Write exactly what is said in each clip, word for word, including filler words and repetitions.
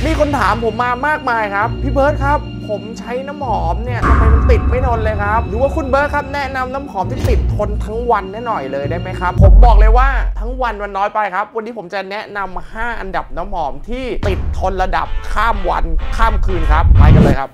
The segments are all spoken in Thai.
มีคนถามผมมามากมายครับพี่เบิร์ดครับผมใช้น้ำหอมเนี่ยทำไมมันติดไม่ทนเลยครับหรือว่าคุณเบิร์ดครับแนะนำน้ำหอมที่ติดทนทั้งวันแน่หน่อยเลยได้ไหมครับผมบอกเลยว่าทั้งวันมันน้อยไปครับวันนี้ผมจะแนะนำห้าอันดับน้ำหอมที่ติดทนระดับข้ามวันข้ามคืนครับไปกันเลยครับ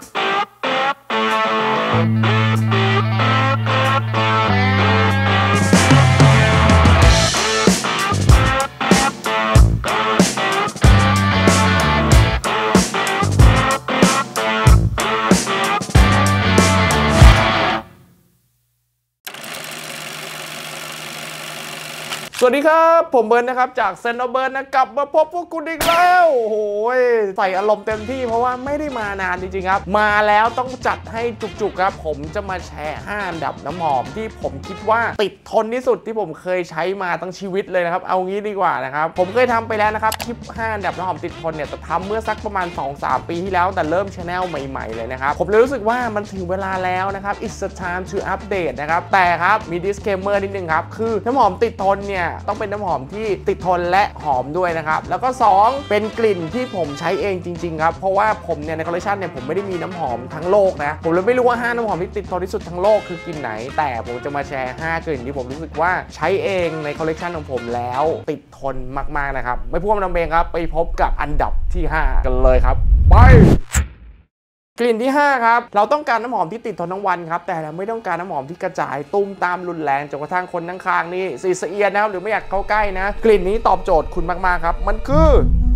สวัสดีครับผมเบิร์ดนะครับจากเซนต์เบิร์ดนะกลับมาพบพวกคุณอีกแล้วโอ้โหใส่อารมณ์เต็มที่เพราะว่าไม่ได้มานานจริงๆครับมาแล้วต้องจัดให้จุกๆครับผมจะมาแชร์ห้าอันดับน้ำหอมที่ผมคิดว่าติดทนที่สุดที่ผมเคยใช้มาตั้งชีวิตเลยนะครับเอางี้ดีกว่านะครับผมเคยทำไปแล้วนะครับคลิปห้าอันดับน้ำหอมติดทนเนี่ยจะทำเมื่อสักประมาณ สองถึงสาม ปีที่แล้วแต่เริ่มช anel ใหม่ๆเลยนะครับผมเลยรู้สึกว่ามันถึงเวลาแล้วนะครับ it's time to update นะครับแต่ครับมี disclaimer นิดนึงครับคือน้ำหอมติดทนเนี่ยต้องเป็นน้ำหอมที่ติดทนและหอมด้วยนะครับแล้วก็สองเป็นกลิ่นที่ผมใช้เองจริงๆครับเพราะว่าผมเนี่ยในคอลเลคชันเนี่ยผมไม่ได้มีน้ำหอมทั้งโลกนะผมเลยไม่รู้ว่าห้าน้ำหอมที่ติดทนที่สุดทั้งโลกคือกลิ่นไหนแต่ผมจะมาแชร์ห้ากลิ่นที่ผมรู้สึกว่าใช้เองในคอลเลคชันของผมแล้วติดทนมากๆนะครับไม่พูดนำเองครับไปพบกับอันดับที่ห้ากันเลยครับไปกลิ่นที่ห้าครับเราต้องการน้ำหอมที่ติดทนทั้งวันครับแต่เราไม่ต้องการน้ำหอมที่กระจายตุ้มตามรุนแรงจนกระทั่งคนข้างๆนี่สีเสียดนะครับหรือไม่อยากเข้าใกล้นะกลิ่นนี้ตอบโจทย์คุณมากๆครับมันคือ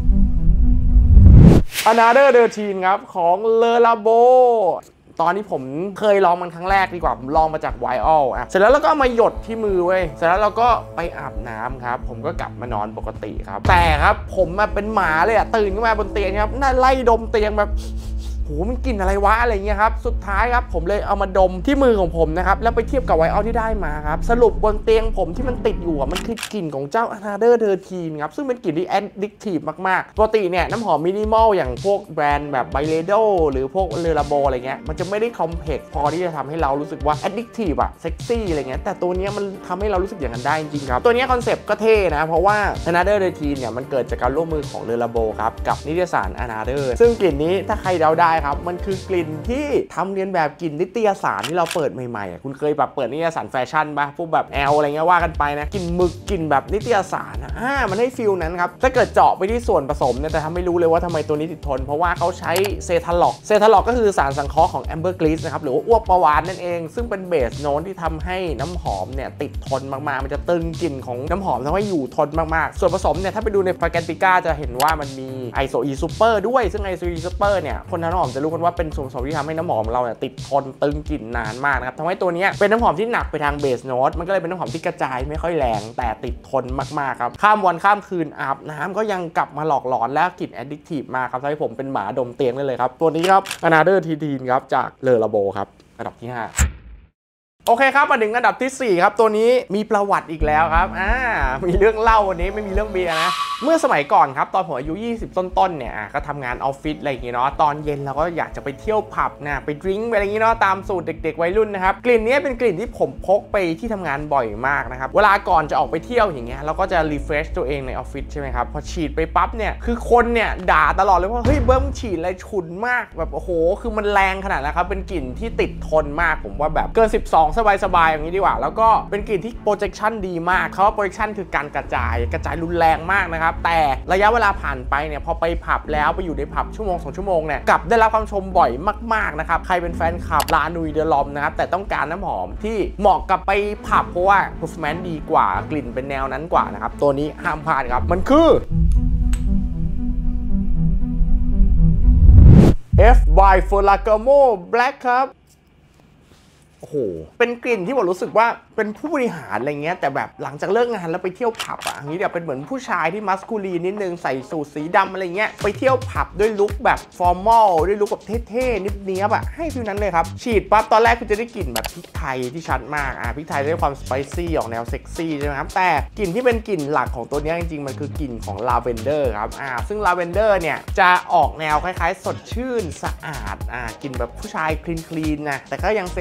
Another thirteen ครับของ Le Labo ตอนนี้ผมเคยลองมันครั้งแรกดีกว่าผมลองมาจาก Vial อ่ะเสร็จแล้วเราก็มาหยดที่มือเว้ยเสร็จแล้วเราก็ไปอาบน้ำครับผมก็กลับมานอนปกติครับแต่ครับผมมาเป็นหมาเลยอ่ะตื่นขึ้นมาบนเตียงครับน่าไล่ดมเตียงแบบโหมันกลิ่นอะไรวะอะไรเงี้ยครับสุดท้ายครับผมเลยเอามาดมที่มือของผมนะครับแล้วไปเทียบกับไวออลที่ได้มาครับสรุปบนเตียงผมที่มันติดอยู่อ่ะมันคือกลิ่นของเจ้า Another thirteen ครับซึ่งเป็นกลิ่นที่ addictive มากๆปกติเนี่ยน้ำหอมมินิมอลอย่างพวกแบรนด์แบบ Byredo หรือพวก Le Labo อะไรเงี้ยมันจะไม่ได้คอมเพล็กซ์พอที่จะทำให้เรารู้สึกว่า addictive อะเซ็กซี่อะไรเงี้ยแต่ตัวนี้มันทำให้เรารู้สึกอย่างนั้นได้จริงๆครับตัวนี้คอนเซปต์ก็เท่นะเพราะว่า Another thirteen เนี่ยมันเกิดจากการร่วมมือของ Le Labo ครับกับนิตยสาร Another ซึ่งกลิ่นนี้ถ้าใครเดาได้ครับมันคือกลิ่นที่ทำเรียนแบบกลิ่นนิตยสารที่เราเปิดใหม่ๆคุณเคยแบบเปิดนิตยสารแฟชั่นป่ะพวกแบบแอลอะไรเงี้ยว่ากันไปนะกลิ่นหมึกกลิ่นแบบนิตยสารอ่ามันให้ฟิลนั้นครับถ้าเกิดเจาะไปที่ส่วนผสมเนี่ยแต่ทำไม่รู้เลยว่าทำไมตัวนี้ติดทนเพราะว่าเขาใช้เซทาล็อกเซทาล็อกก็คือสารสังเคราะห์ของแอมเบอร์กลีสนะครับหรือว่าอ้วกปลาวาฬนั่นเองซึ่งเป็นเบสโน้ตที่ทำให้น้ำหอมเนี่ยติดทนมากๆมันจะตึงกลิ่นของน้ำหอมทำให้อยู่ทนมากๆส่วนผสมเนี่ยถ้าไปดูในฟราแกนติก้าจะเห็นว่ามันมีไอโซอีซูเปอร์ด้วยซึ่งไอโซอีซูเปอร์เนี่ยคนทำน้ำหอมจะรู้กันว่าเป็นส่วนผสมที่ทำให้น้ำหอมเราเนี่ยติดทนตึงกลิ่นนานมากนะครับทำให้ตัวนี้เป็นน้ำหอมที่หนักไปทางเบสโน้ตมันก็เลยเป็นน้ำหอมที่กระจายไม่ค่อยแรงแต่ติดทนมากๆครับข้ามวันข้ามคืนอาบน้ำก็ยังกลับมาหลอกหลอนและกลิ่นแอดดิกทีฟมากครับทำให้ผมเป็นหมาดมเตียงได้เลยครับตัวนี้ครับ Another thirteen ครับจาก Le Labo ครับอันดับที่ห้าโอเคครับมาถึงอันดับที่สี่ครับตัวนี้มีประวัติอีกแล้วครับอ่ามีเรื่องเล่าวันนี้ไม่มีเรื่องเบียร์นะเมื่อสมัยก่อนครับตอนผมอายุยี่สิบต้นๆเนี่ยก็ทำงานออฟฟิศอะไรอย่างเงี้ยเนาะตอนเย็นเราก็อยากจะไปเที่ยวผับนะไปดริ้งอะไรอย่างเงี้ยเนาะตามสูตรเด็กๆวัยรุ่นนะครับกลิ่นนี้เป็นกลิ่นที่ผมพกไปที่ทำงานบ่อยมากนะครับเวลาก่อนจะออกไปเที่ยวอย่างเงี้ยเราก็จะรีเฟรชตัวเองในออฟฟิศใช่ไหมครับพอฉีดไปปั๊บเนี่ยคือคนเนี่ยด่าตลอดเลยว่าเฮ้ยเบิ้มฉีดอะไรฉุนมากแบบโอ้โหคือมันแรงขนาดนั้นครับเป็นกลิ่นที่ติดทนมากผมว่าแบบเกินสิบสองสบายๆอย่างนี้ดีกว่าแล้วก็เป็นกลิ่นที่ projection ดีมากเขาว่า projection คือการกระจายกระจายรุนแรงมากนะครับแต่ระยะเวลาผ่านไปเนี่ยพอไปผับแล้วไปอยู่ในผับชั่วโมงสองชั่วโมงเนี่ยกลับได้รับความชมบ่อยมากๆนะครับใครเป็นแฟนคลับลานุยเดลอมนะครับแต่ต้องการน้ำหอมที่เหมาะกับไปผับเพราะว่า performance ดีกว่ากลิ่นเป็นแนวนั้นกว่านะครับตัวนี้ห้ามพลาดครับมันคือ F by Ferragamo Black ครับโอ้โหเป็นกลิ่นที่ผมรู้สึกว่าเป็นผู้บริหารอะไรเงี้ยแต่แบบหลังจากเลิกงานแล้วไปเที่ยวผับอ่ะอย่างนี้เดี๋ยวเป็นเหมือนผู้ชายที่มัสคูลีนนิดนึงใส่สูทสีดำอะไรเงี้ยไปเที่ยวผับด้วยลุคแบบฟอร์มอลด้วยลุคแบบเท่ๆนิดเนี้ยแบบให้ฟิลนั้นเลยครับฉีดปั๊บตอนแรกคุณจะได้กลิ่นแบบพริกไทยที่ชัดมากอ่ะพริกไทยได้ความสไปซี่ออกแนวเซ็กซี่ใช่ไหมครับแต่กลิ่นที่เป็นกลิ่นหลักของตัวนี้จริงๆมันคือกลิ่นของลาเวนเดอร์ครับอ่าซึ่งลาเวนเดอร์เนี่ยจะออกแนวคล้ายๆสดชื่นสะอาดอ่ากลิ่นแบบผู้ชายคลีนๆนะแต่ก็ยังเซ็กซี่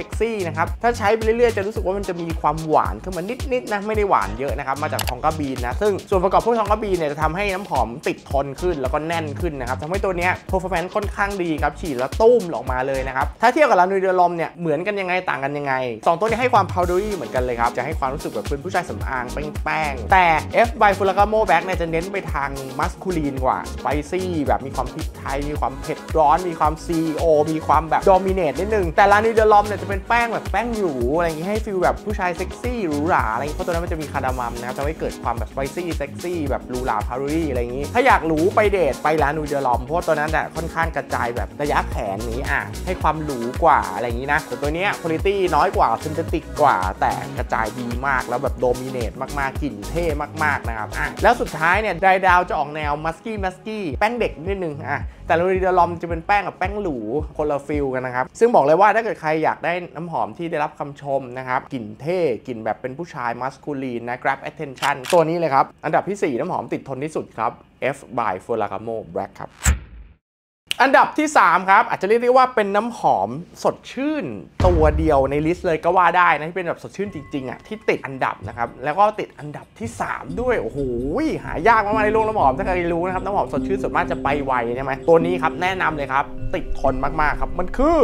นะครับถ้าใช้ไปเรื่อยๆจะรู้สึกว่ามันจะมีความหวานขึ้นมานิดๆนะไม่ได้หวานเยอะนะครับมาจากทองกาบีนนะซึ่งส่วนประกอบพวกทองกาบีนเนี่ยจะทำให้น้ำหอมติดทนขึ้นแล้วก็แน่นขึ้นนะครับทำให้ตัวนี้ performance ค่อนข้างดีครับฉีดแล้วตุ้มออกมาเลยนะครับถ้าเทียบกับลานูเดลอมเนี่ยเหมือนกันยังไงต่างกันยังไงสองตัวนี้ให้ความ powdery เหมือนกันเลยครับจะให้ความรู้สึกแบบเป็นผู้ชายสำอางแป้งๆแต่ F by Ferragamo Black เนี่ยจะเน้นไปทางมัสคูลีนกว่า spicy แบบมีความพริกไทยมีความเผ็ดร้อนมีความ ซี โอ มีความแบบ dominate นิดนึงแต่ลานูเดลอมเนี่ยจะเป็นแป้งแบบแป้งหรูอะไรอย่างงี้ให้ฟีลแบบผู้ชายเซ็กซี่หรูหราอะไรเพราะตัวนั้นมันจะมีคาร์ดามัมนะครับทำให้เกิดความแบบ spicy sexy แบบหรูหรา powdery อะไรอย่างงี้ถ้าอยากหรูไปเดทไปลานูเดลอมเพราะตัวนั้นค่อนข้างกระจายแบบระยะแขนนี้อ่ะให้ความหรูกว่าอะไรอย่างนี้นะแต่ตัวนี้คุณภาพน้อยกว่าซินเทติกกว่าแต่กระจายดีมากแล้วแบบโดมิเนตมากๆกลิ่นเท่มากๆนะครับอ่ะแล้วสุดท้ายเนี่ยไดดาวจะออกแนวมัสกี้มัสกี้แป้งเด็กนิดนึงอ่ะแต่ลานูเดลอมจะเป็นแป้งกับแป้งหรูคนละฟิลกันนะครับซึ่งบอกเลยว่าถ้าเกิดใครอยากได้น้ำหอมที่ได้รับคำชมนะครับกลิ่นเท่กลิ่นแบบเป็นผู้ชายมัสคูลีนนะ grab attention ตัวนี้เลยครับอันดับที่สี่น้ำหอมติดทนที่สุดครับ F by Ferragamo Black ครับอันดับที่สามครับอาจจะเรียกได้ว่าเป็นน้ำหอมสดชื่นตัวเดียวในลิสต์เลยก็ว่าได้นะที่เป็นแบบสดชื่นจริงๆอ่ะที่ติดอันดับนะครับแล้วก็ติดอันดับที่สามด้วยโอ้โหหายากมากๆในโลกน้ำหอมถ้าใครรู้นะครับน้ำหอมสดชื่นส่วนมากจะไปไวใช่ไหมตัวนี้ครับแนะนำเลยครับติดทนมากๆครับมันคือ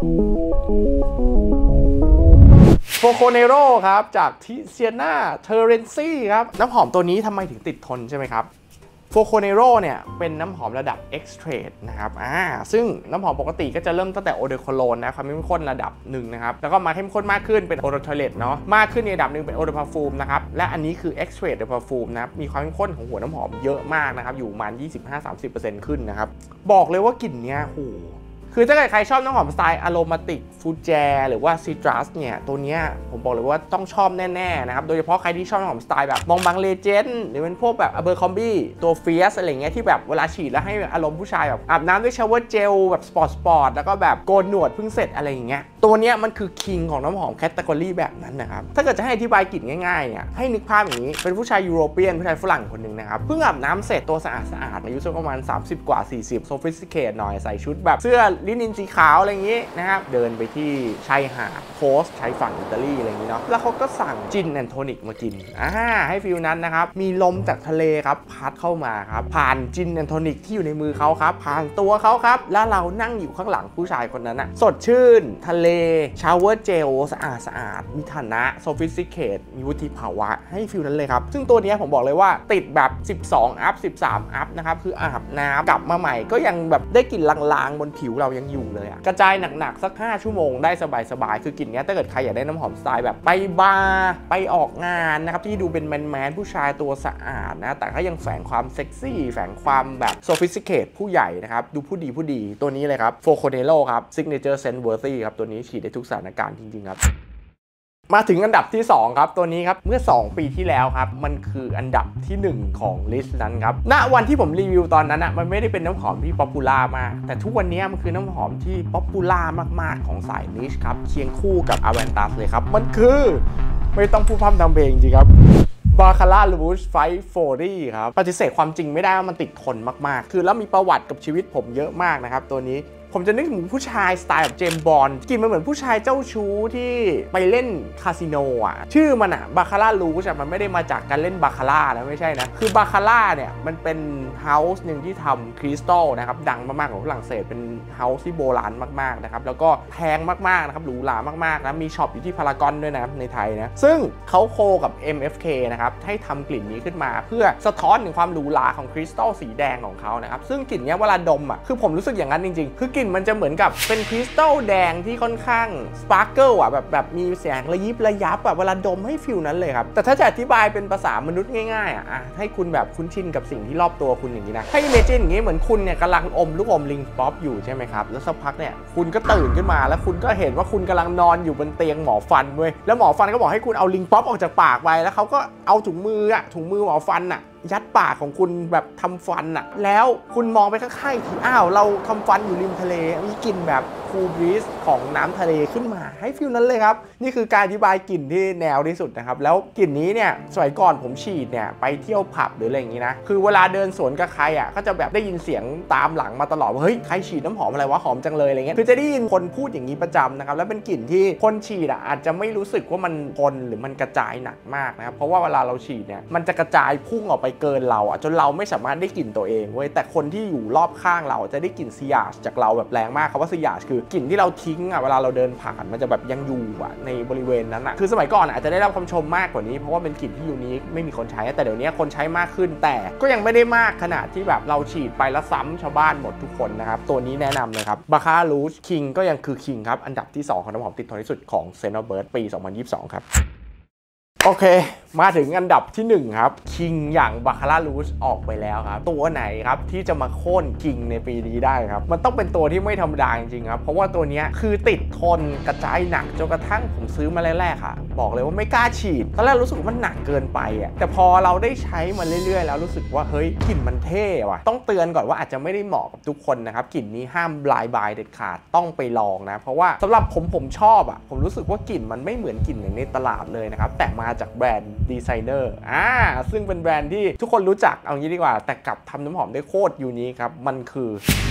โฟโคเนโรครับจากทิเซียนาเทอร์เรนซี่ครับน้ำหอมตัวนี้ทำไมถึงติดทนใช่ไหมครับโฟโคเนโรเนี่ยเป็นน้ำหอมระดับ Extrade นะครับอ่าซึ่งน้ำหอมปกติก็จะเริ่มตั้งแต่โอเดโคโลนนะความเข้มข้นระดับหนึ่งนะครับแล้วก็มาเข้มข้นมากขึ้นเป็นโอโดทอยเลตเนาะมากขึ้นในระดับหนึ่งเป็นโอโดพาฟูมนะครับและอันนี้คือ Extrade โดยพาฟูมนะครับมีความเข้มข้นของหัวน้ำหอมเยอะมากนะครับอยู่ประมาณ ยี่สิบห้าถึงสามสิบเปอร์เซ็นต์ ขึ้นนะครับบอกเลยว่ากลิ่นเนี้ยโหคือถ้าเกิดใครชอบน้ำหอมสไตล์อโรมาติกฟูแจหรือว่าซิตรัสเนี่ยตัวเนี้ยผมบอกเลยว่าต้องชอบแน่ๆนะครับโดยเฉพาะใครที่ชอบน้ำหอมสไตล์แบบมองบังเลเจนด์หรือเป็นพวกแบบอเบอร์คอมบี้ตัวเฟียสอะไรเงี้ยที่แบบเวลาฉีดแล้วให้อารมณ์ผู้ชายแบบอาบน้ำด้วยชาวเวอร์เจลแบบสปอร์ตสปอร์ตแล้วก็แบบโกนหนวดเพิ่งเสร็จอะไรอย่างเงี้ยตัวเนี้ยมันคือคิงของน้ำหอมแคตตากรีแบบนั้นนะครับถ้าเกิดจะให้อธิบายกลิ่นง่ายๆเนี่ยให้นึกภาพอย่างนี้เป็นผู้ชายยุโรเปียนผู้ชายฝรั่งคนหนึ่งนะครับเพิ่งอาบน้ำเสร็จตัวสะอาดสะอาดอายุสักประมาณสามสิบกว่าสี่สิบโซฟิสติเคทหน่อยใส่ชุดแบบเสื้อลินินสีขาวอะไรอย่างงี้นะครับเดินไปที่ชายหาดโคสชายฝั่งอิตาลีอะไรอย่างงี้เนาะแล้วเขาก็สั่งจินแอนโทนิกมากินอ่าให้ฟิลนั้นนะครับมีลมจากทะเลครับพัดเข้ามาครับผ่านจินแอนโทนิกที่อยู่ในมือเขาครับผ่านตัวเขาครับแล้วเรานั่งอยู่ข้างหลังผู้ชายคนนั้นนะสดชื่นทะเลชาวเวอร์เจลสะอาดสะอาดมีฐานะโซฟิสติเคทมีวุฒิภาวะให้ฟิลนั้นเลยครับซึ่งตัวนี้ผมบอกเลยว่าติดแบบสิบสองอัพสิบสามอัพนะครับคืออาบน้ำกลับมาใหม่ก็ยังแบบได้กลิ่นลางๆบนผิวเรายังอยู่เลยอะกระจายหนักๆสักห้าชั่วโมงได้สบายๆคือกลิ่นนี้ถ้าเกิดใครอยากได้น้ำหอมสไตล์แบบไปบาร์ไปออกงานนะครับที่ดูเป็นแมนๆผู้ชายตัวสะอาดนะแต่ก็ยังแฝงความเซ็กซี่แฝงความแบบโซฟิสติเคทผู้ใหญ่นะครับดูผู้ดีผู้ดีตัวนี้เลยครับโฟโคเนโรครับซิกเนเจอร์เซนต์เวอร์ตี้ครับตัวนี้ฉีดได้ทุกสถานการณ์จริงๆครับมาถึงอันดับที่สองครับตัวนี้ครับเมื่อสองปีที่แล้วครับมันคืออันดับที่หนึ่งของลิสต์นั้นครับณวันที่ผมรีวิวตอนนั้นอ่ะมันไม่ได้เป็นน้ำหอมที่ป๊อปปูล่ามากแต่ทุกวันนี้มันคือน้ำหอมที่ป๊อปปูล่ามากๆของสายนิชครับเคียงคู่กับอเวนตัสเลยครับมันคือไม่ต้องพูดพร่ำทำเพลงจริงครับบาคาร่าลูชไฟโฟรี่ครับปฏิเสธความจริงไม่ได้ว่ามันติดทนมากๆคือแล้วมีประวัติกับชีวิตผมเยอะมากนะครับตัวนี้ผมจะนึกถึงผู้ชายสไตล์แบบเจมส์บอนด์กลิ่นมันเหมือนผู้ชายเจ้าชู้ที่ไปเล่นคาสิโนอ่ะชื่อมันอ่ะบาคาร่าลูชมันไม่ได้มาจากการเล่นบาคาร่านะไม่ใช่นะคือบาคาร่าเนี่ยมันเป็นเฮาส์หนึ่งที่ทำคริสตัลนะครับดังมากๆของฝรั่งเศสเป็นเฮาส์ที่โบราณมากๆนะครับแล้วก็แพงมากๆนะครับหรูหรามากๆนะมีช็อปอยู่ที่พารากอนด้วยนะในไทยนะซึ่งเขาโคกับ เอ็ม เอฟ เค นะครับให้ทำกลิ่นนี้ขึ้นมาเพื่อสะท้อนถึงความหรูหราของคริสตัลสีแดงของเขานะครับซึ่งกลิ่นนี้เวลาดมอ่ะคือผมรู้สึกอย่างนั้นจริงๆคือกลิ่นมันจะเหมือนกับเป็นคริสตัลแดงที่ค่อนข้างสปาร์เกิลอ่ะแบบแบบมีแสงระยิบระยับแบบเวลาดมให้ฟิลนั้นเลยครับแต่ถ้าจะอธิบายเป็นภาษามนุษย์ง่ายๆอ่ะให้คุณแบบคุ้นชินกับสิ่งที่รอบตัวคุณอย่างนี้นะให้เมจินอย่างนี้เหมือนคุณเนี่ยกำลังอมลูกอมลิงป๊อปอยู่ใช่ไหมครับแล้วสักพักเนี่ยคุณก็ตื่นขึ้นมาแล้วคุณก็เห็นว่าคุณกำลังนอนอยู่บนเตียงหมอฟันเว้ยแล้วหมอฟันก็บอกให้คุณเอาลิงป๊อปออกจากปากไปแล้วเขาก็เอาถุงมืออ่ะถุงมือหมอฟันอ่ะยัดปากของคุณแบบทำฟันอะแล้วคุณมองไปข้างๆทีอ้าวเราทำฟันอยู่ริมทะเลมีกลิ่นแบบคูลบรีซของน้ำทะเลขึ้นมาให้ฟิลนั้นเลยครับนี่คือการอธิบายกลิ่นที่แนวที่สุดนะครับแล้วกลิ่นนี้เนี่ยสมัยก่อนผมฉีดเนี่ยไปเที่ยวผับหรืออะไรอย่างงี้นะคือเวลาเดินสวนกับใครอ่ะก็จะแบบได้ยินเสียงตามหลังมาตลอดว่าเฮ้ยใครฉีดน้ำหอมอะไรวะหอมจังเลยอะไรเงี้ยคือจะได้ยินคนพูดอย่างนี้ประจำนะครับแล้วเป็นกลิ่นที่คนฉีดอ่ะอาจจะไม่รู้สึกว่ามันทนหรือมันกระจายหนักมากนะครับเพราะว่าเวลาเราฉีดเนี่ยมันจะกระจายพุ่งออกไปเกินเราอ่ะจนเราไม่สามารถได้กลิ่นตัวเองเว้ยแต่คนที่อยู่รอบข้างเราจะได้กลิ่นซียาชจากเราแบบแรงมากคำว่าซียาชคือกลิ่นที่เราทิ้งอ่ะเวลาเราเดินผ่านมันจะแบบยังอยู่อ่ะในบริเวณนั้นอ่ะคือสมัยก่อนอาจจะได้รับคำชมมากกว่านี้เพราะว่าเป็นกลิ่นที่ยูนิคไม่มีคนใช้แต่เดี๋ยวนี้คนใช้มากขึ้นแต่ก็ยังไม่ได้มากขนาดที่แบบเราฉีดไปแล้วซ้ำชาวบ้านหมดทุกคนนะครับตัวนี้แนะนำเลยครับบาคารูชคิงก็ยังคือคิงครับอันดับที่สองของน้ำหอมติดทนที่สุดของเซนต์เบิร์ดปีสองพันยี่สิบสองครับโอเคมาถึงอันดับที่หนึ่งครับคิงอย่างบาคาร่ารูชออกไปแล้วครับตัวไหนครับที่จะมาโค่นคิงในปีนี้ได้ครับมันต้องเป็นตัวที่ไม่ธรรมดาจริงๆครับเพราะว่าตัวนี้คือติดทนกระจายหนักจนกระทั่งผมซื้อมาแรกๆค่ะบอกเลยว่าไม่กล้าฉีดตอนแรกรู้สึกว่ามันหนักเกินไปอ่ะแต่พอเราได้ใช้มันเรื่อยๆแล้วรู้สึกว่าเฮ้ยกลิ่นมันเท่ว่ะต้องเตือนก่อนว่าอาจจะไม่ได้เหมาะกับทุกคนนะครับกลิ่นนี้ห้ามบลายบายเด็ดขาดต้องไปลองนะเพราะว่าสำหรับผมผมชอบอ่ะผมรู้สึกว่ากลิ่นมันไม่เหมือนกลิ่นในตลาดเลยนะครับแต่มาจากแบรนด์ดีไซเนอร์อ่าซึ่งเป็นแบรนด์ที่ทุกคนรู้จักเอางี้ดีกว่าแต่กลับทำน้ำหอมได้โคตรยูนิคครับมันคือ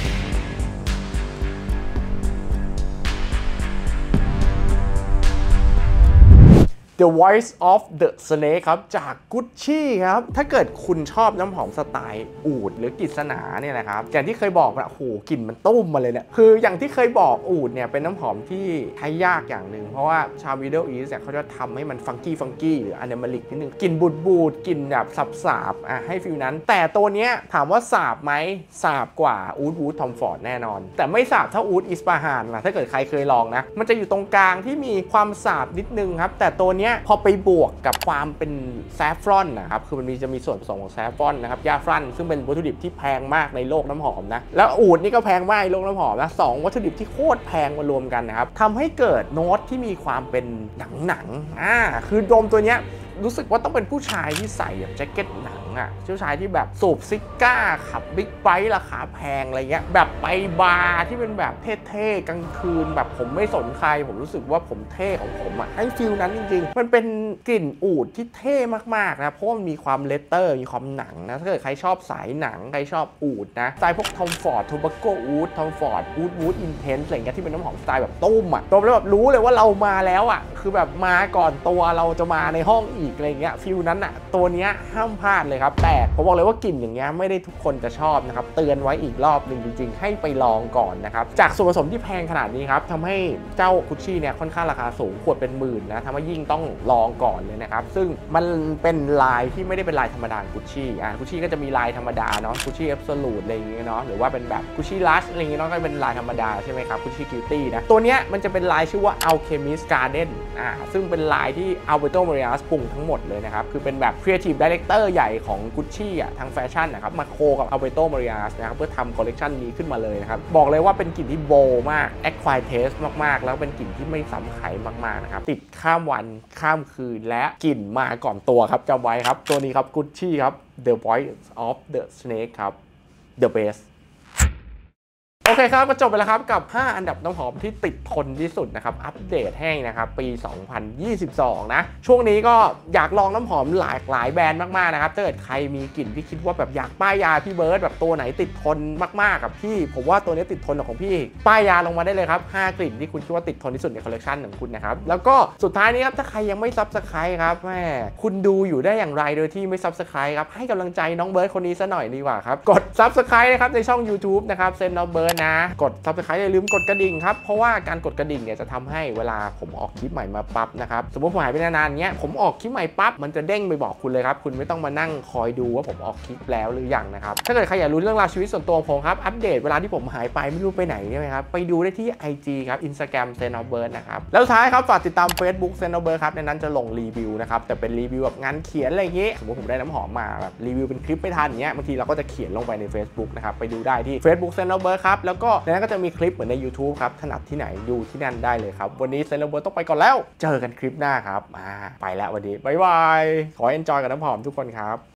The Voice of the Snake ครับจาก Gucci ครับถ้าเกิดคุณชอบน้ำหอมสไตล์อูฐหรือกฤษณาเนี่ยนะครับอย่างที่เคยบอกนะโอ้โหกลิ่นมันตุ้มมาเลยเนี่ยคืออย่างที่เคยบอกอูฐเนี่ยเป็นน้ำหอมที่ใช้ยากอย่างหนึ่งเพราะว่าชาว Middle East เนี่ยเขาจะทำให้มันฟังกี้ฟังกี้หรืออ animalic นิดนึงกลิ่นบูดบูดกลิ่นแบบสับสาบอ่ะให้ฟิลนั้นแต่ตัวเนี้ยถามว่าสาบไหมสาบกว่าอูฐวูดทอมฟอร์ดแน่นอนแต่ไม่สาบเท่าอูฐอิสปาฮานนะถ้าเกิดใครเคยลองนะมันจะอยู่ตรงกลางที่มีความสาบนิดนึงครับแต่ตัวเนี้ยพอไปบวกกับความเป็นแซฟฟรอนนะครับคือมันมีจะมีส่วนผสมของแซฟฟรอนนะครับยาฟรันซึ่งเป็นวัตถุดิบที่แพงมากในโลกน้ำหอมนะแล้วอูฐนี่ก็แพงมากในโลกน้ำหอมนะสองวัตถุดิบที่โคตรแพงมารวมกันนะครับทำให้เกิดโน้ตที่มีความเป็นหนังหนังอ่าคือดมตัวเนี้ยรู้สึกว่าต้องเป็นผู้ชายที่ใส่แบบแจ็คเก็ตหนังอ่ะผู้ชายที่แบบสูบซิก้าขับบิ๊กไบค์ราคาแพงอะไรเงี้ยแบบไปบาร์ที่เป็นแบบเท่ๆกลางคืนแบบผมไม่สนใครผมรู้สึกว่าผมเท่ของผมอ่ะให้ฟิลนั้นจริงๆมันเป็นกลิ่นอูฐที่เท่มากๆนะเพราะมันมีความเลเตอร์มีความหนังนะถ้าเกิดใครชอบสายหนังใครชอบอูฐนะสไตล์พวกทอมฟอร์ดโทบาโกอูฐทอมฟอร์ดอูฐวูดอินเทนส์อะไรเงี้ยที่เป็นน้ำหอมสไตล์แบบตุ้มอ่ะตัวแล้วแบบรู้เลยว่าเรามาแล้วอ่ะคือแบบมาก่อนตัวเราจะมาในห้องอีกอะไรเงี้ยฟิลนั้นอ่ะตัวเนี้ยห้ามพลาดเลยครับแต่ผมบอกเลยว่ากลิ่นอย่างเงี้ยไม่ได้ทุกคนจะชอบนะครับเตือนไว้อีกรอบหนึ่งจริงๆให้ไปลองก่อนนะครับจากส่วนผสมที่แพงขนาดนี้ครับทำให้เจ้ากุชชี่เนี่ยค่อนข้างราคาสูงขวดเป็นหมื่นนะทำให้ยิ่งต้องลองก่อนเลยนะครับซึ่งมันเป็นลายที่ไม่ได้เป็นลายธรรมดากุชชี่อ่ะกุชชี่ก็จะมีลายธรรมดาเนาะกุชชี่แอบโซลูทอะไรอย่างเงี้ยเนาะหรือว่าเป็นแบบกุชชี่ลัชอะไรอย่างเงี้ยเนาะก็เป็นลายธรรมดาใช่ไหมครับกุชชี่คิวตี้นะตัวเนี้ยมันจะเป็นลายชื่อว่า Alchemist Garden อ่าซึ่งเป็นลายที่ Alberto Morillas ปรุงทั้งหมดเลยนะครับคือเป็นแบบ Creative Director ใหญ่ของ Gucci อ่ะทางแฟชั่นนะครับมาโคกับ Alberto Morillas นะครับเพื่อทำคอลเลกชันนี้ขึ้นมาเลยนะครับบอกเลยว่าเป็นกลิ่นที่โบมาก Acquired Taste มากๆแล้วเป็นกลิ่นที่ไม่ซ้ำใครมากๆนะครับติดข้ามวันข้ามคืนและกลิ่นมาก่อนตัวครับจำไว้ครับตัวนี้ครับ Gucci ครับ The Voice of the Snake ครับ The Bestโอเคครับก็จบไปแล้วครับกับห้าอันดับน้ำหอมที่ติดทนที่สุดนะครับอัปเดตให้นะครับปีสองพันยี่สิบสองนะช่วงนี้ก็อยากลองน้ำหอมหลากหลายแบรนด์มากๆนะครับถ้าเกิดใครมีกลิ่นที่คิดว่าแบบอยากป้ายยาพี่เบิร์ดแบบตัวไหนติดทนมากๆกับพี่ผมว่าตัวนี้ติดทนของพี่ป้ายยาลงมาได้เลยครับห้ากลิ่นที่คุณคิดว่าติดทนที่สุดในคอลเลคชันของคุณนะครับแล้วก็สุดท้ายนี้ครับถ้าใครยังไม่ซับสไครต์ครับแม่คุณดูอยู่ได้อย่างไรโดยที่ไม่ซับสไครต์ครับให้กำลังใจน้องเบิร์ดคนนี้ซะหน่อยดีกว่าครับกดซับสไครต์นะครับในช่อง YouTube นะครับเซนน้องเบิร์ดนะกดซับสไครต์อย่าลืมกดกระดิ่งครับเพราะว่าการกดกระดิ่งเนี่ยจะทำให้เวลาผมออกคลิปใหม่มาปั๊บนะครับสมมติผมหายไปนานๆเงี้ยผมออกคลิปใหม่ปั๊บมันจะเด้งไปบอกคุณเลยครับคุณไม่ต้องมานั่งคอยดูว่าผมออกคลิปแล้วหรือยังนะครับถ้าเกิดใครอยากรู้เรื่องราวชีวิตส่วนตัวของผมครับอัปเดตเวลาที่ผมหายไปไม่รู้ไปไหนใช่ไหมครับไปดูได้ที่ ไอ จี ครับ Instagram เซนต์ เบิร์ดนะครับแล้วสุดท้ายครับฝากติดตาม Facebook เซนต์ เบิร์ดครับในนั้นจะลงรีวิวนะครับแต่เป็นรีวิวแบบงานเขียนอะไรอย่างงี้สมมติผมได้น้ำหอมมาแบบรีวิวเป็นคลิปไม่ทันอย่างเงี้ยบางทีเราก็จะเขียนลงไปใน Facebook นะครับไปดูได้ที่ Facebook เซนต์ เบิร์ดครับแล้วก็ในนั้นก็จะมีคลิปเหมือนใน YouTube ครับถนัดที่ไหนดูที่นั่นได้เลยครับวันนี้เซนต์ เบิร์ดต้องไปก่อนแล้วเจอกันคลิปหน้าครับไปแล้ววันนี้บ๊ายบายขอเอนจอยกับน้ำหอมทุกคนครับ